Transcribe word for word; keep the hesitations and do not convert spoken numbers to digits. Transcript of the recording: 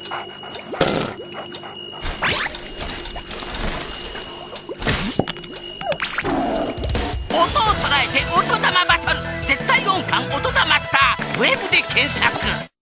音を捉えて音玉バトル、絶対音感オトダマスター、ウェブで検索。